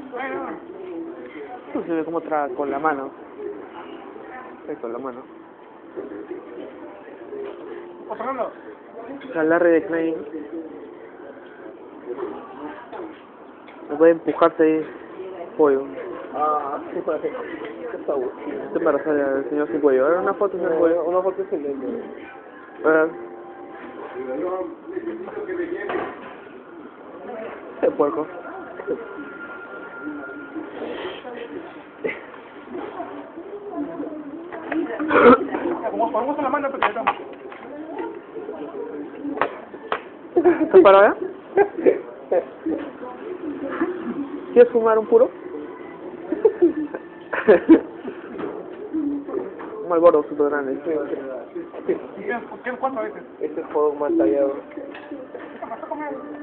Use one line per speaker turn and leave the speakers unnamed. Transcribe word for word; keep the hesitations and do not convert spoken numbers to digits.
No se ve cómo traga con la mano. Sí, con la mano.
Fernando.
Larry de Klein. No puede empujarte ahí, pollo.
Ah, sí, para que... ¿Qué está bueno?
Este embarazada al señor sin cuello. Ahora una foto sin cuello.
Una foto excelente.
¿Verdad? Qué puerco.
Como ponemos en la mano, porque estamos.
¿Estás parado ya? ¿Quieres fumar un puro? Un Marlboro super grande.
¿Qué? ¿Cuánto veces?
Este es juego más tallado.
¿Qué pasa con él?